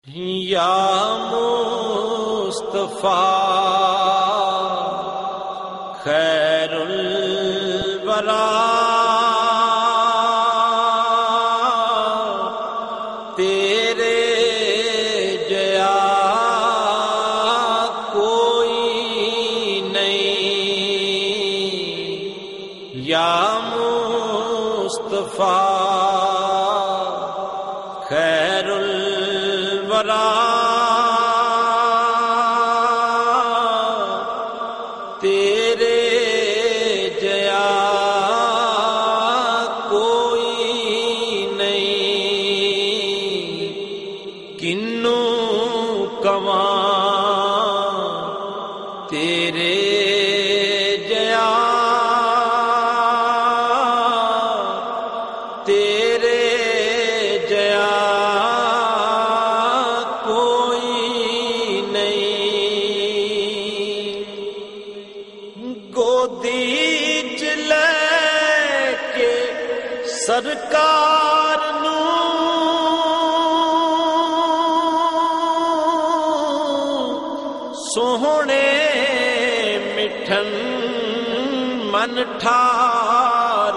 یا مصطفیٰ خیر الورا تیرے جیا کوئی نہیں، یا مصطفیٰ خیر الورا تیرے جیا کوئی نہیں، کنوں کواں تیرے جیا تیرے جیا گودی چ لے کے سرکار سوہنے مٹھن من ٹھار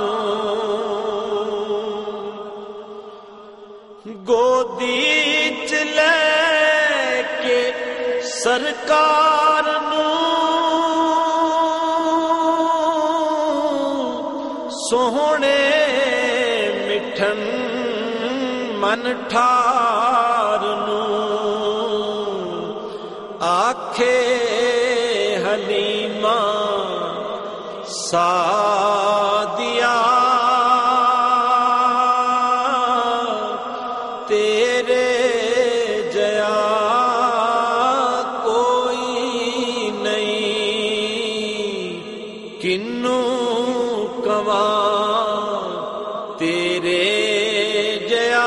گودی چ لے کے سرکار سوہنے مٹھن من ٹھار آکھے حلیمہ سعدیہ تیرے جیا کوئی نہیں، کنوں کواں تیرے جیا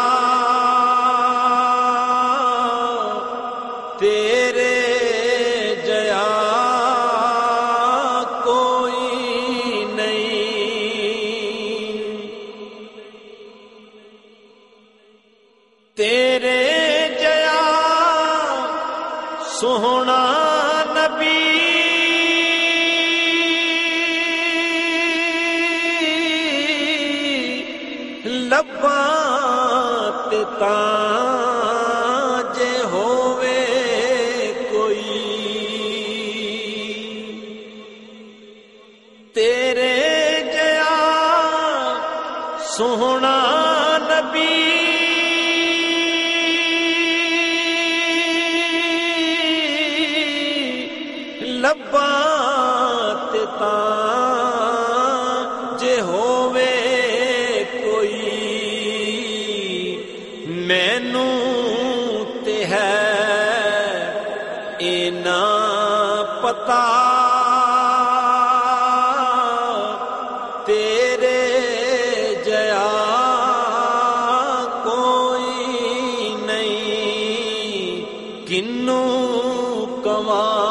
تیرے جیا کوئی نہیں، تیرے جیا سوہنا نبی لباں تے تاں جے ہووے کوئی، تیرے جیا سوہنا نبی لباں تے تاں جے ہووے مینوں تے ہے اینا پتا تیرے جیا کوئی نہیں، کنوں کواں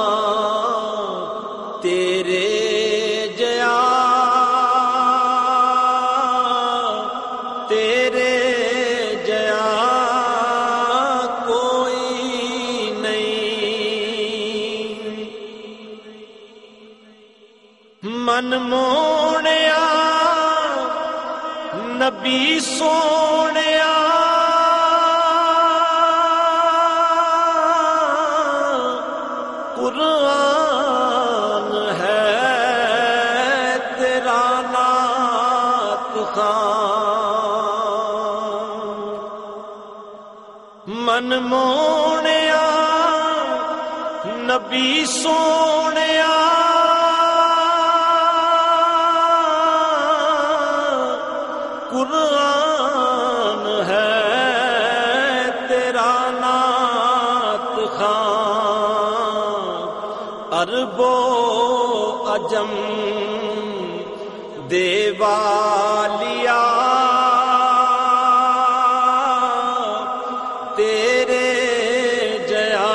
تیرے جیا تیرے من مونیا نبی سونیا قرآن ہے تیرا نعت خوان، من مونیا نبی سونیا قرآن ہے تیرا نعت خوان، عرب و عجم دے والیا تیرے جیا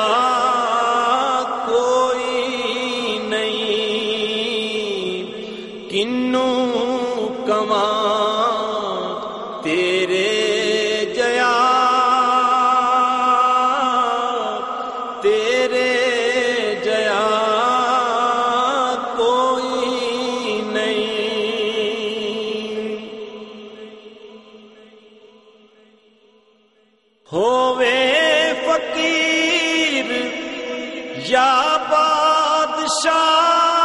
کوئی نہیں، کنوں کواں تیرے جیا ہووے فقیر یا بادشاہ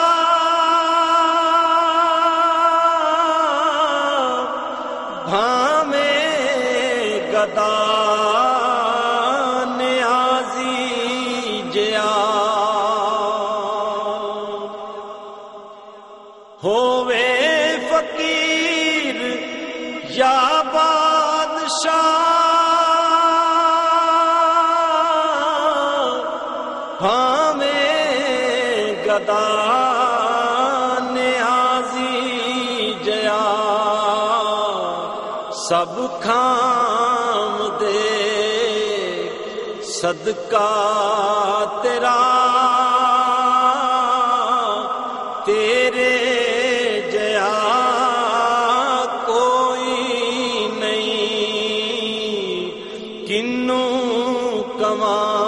بھامے گدا نیازی جیا ہووے فقیر یا بادشاہ بھامے گدا نیازی جیا سب کھام دے صدقہ تیرا تیرے جیا کوئی نہیں کنوں کما